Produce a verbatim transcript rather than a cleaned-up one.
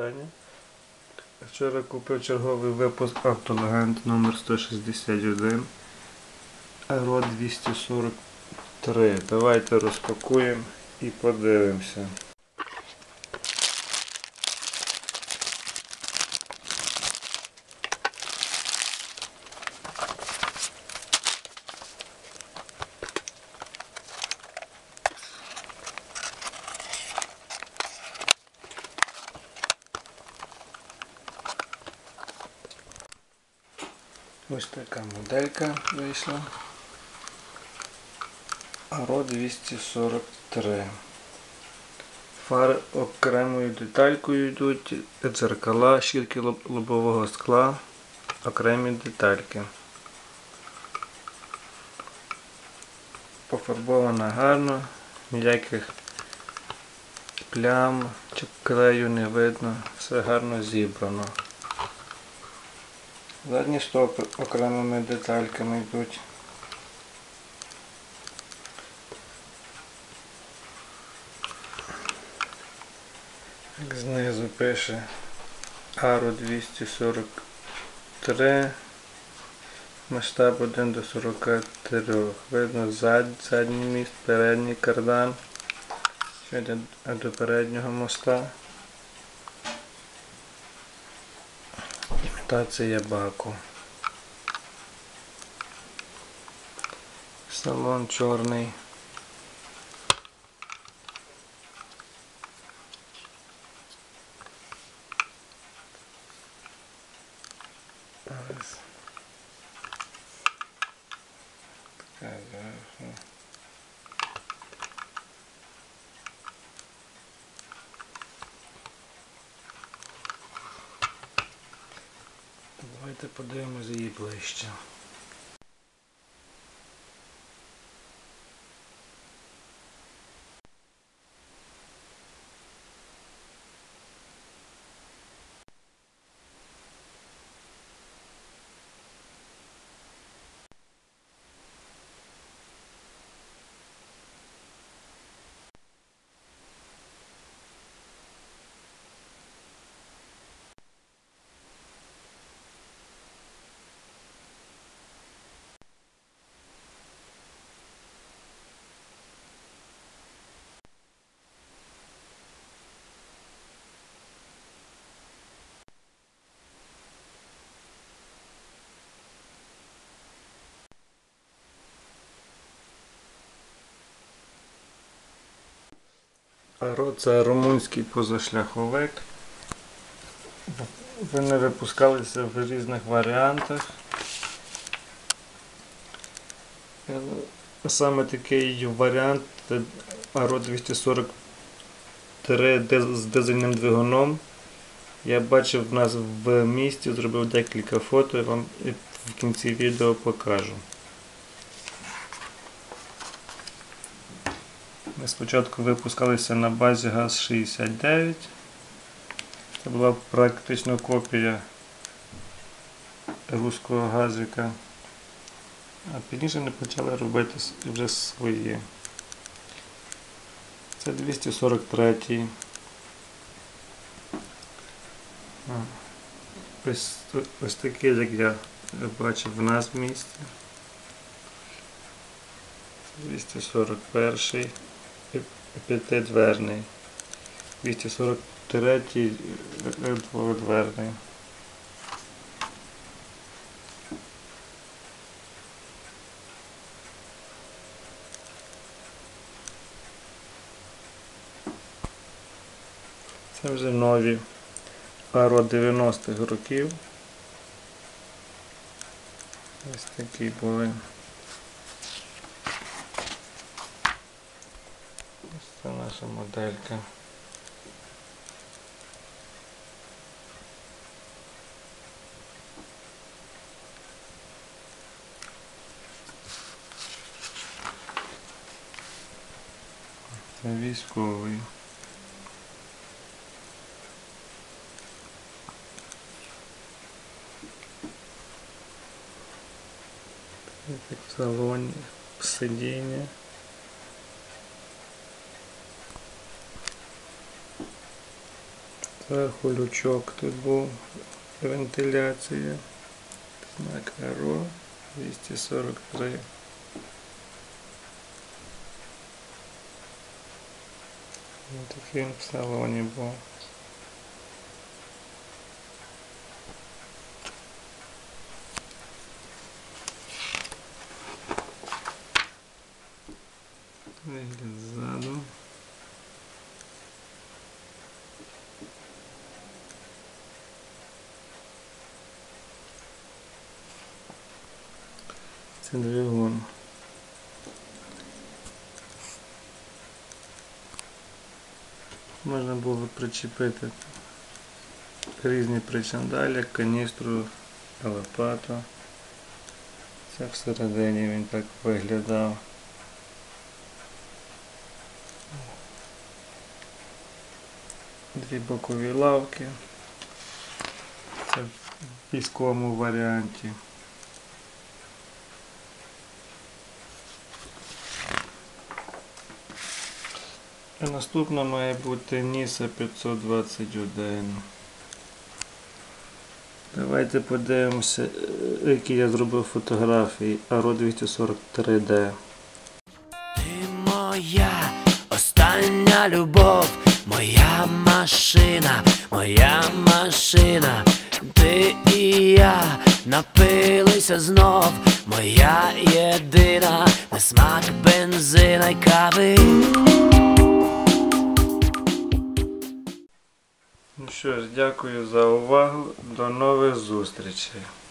фарбування. Вчора купив черговий випуск Автолегенд номер сто шістдесят один Аро двісті сорок три. Давайте розпакуємо і подивимося. Ось така моделька вийшла. Аро двісті сорок три. Фари окремою деталькою йдуть, дзеркала, щітки лобового скла, окремі детальки. Пофарбована гарно, ніяких плям чи клею не видно, все гарно зібрано. Задні стопи окремими детальками йдуть. Знизу пише Аро двісті сорок три, масштаб один до сорока трьох. Видно зад, задній міст, передній кардан, що йде до переднього моста. Імітація баку. Салон чорний. Ось. Така зверху. Давайте подивимось її ближче. Аро — це румунський позашляховик. Вони випускалися в різних варіантах. Саме такий варіант Аро двісті сорок три з дизельним двигуном. Я бачив в нас в місті, зробив декілька фото, я вам в кінці відео покажу. Ми спочатку випускалися на базі ГАЗ шістдесят дев'ять. Це була практично копія руського газика. А пізніше ми почали робити вже свої. Це двісті сорок три. Ось, ось такий, як я бачив в нас в місті. двісті сорок один. П'ятидверний. двісті сорок три дводверний. Це вже нові Аро дев'яностих років. Ось такі були. Це наша моделька. Це військовий. Так в салоні, сидіння. Зверху лючок тут був, вентиляція, знак АРО двісті сорок три. Ось такий він в салоні був. Вигляд ззаду. Це двигун. Можна було причепити різні причандалі, каністру, лопату. Це всередині він так виглядав. Дві бокові лавки. Це в військовому варіанті. І наступна має бути Ніса п'ятсот двадцять один. Давайте подивимося, які я зробив фотографії АРО двісті сорок три Д. Ти моя остання любов, моя машина, моя машина. Ти і я напилися знов, моя єдина, на смак бензина й кави. Ну що ж, дякую за увагу, до нових зустрічей.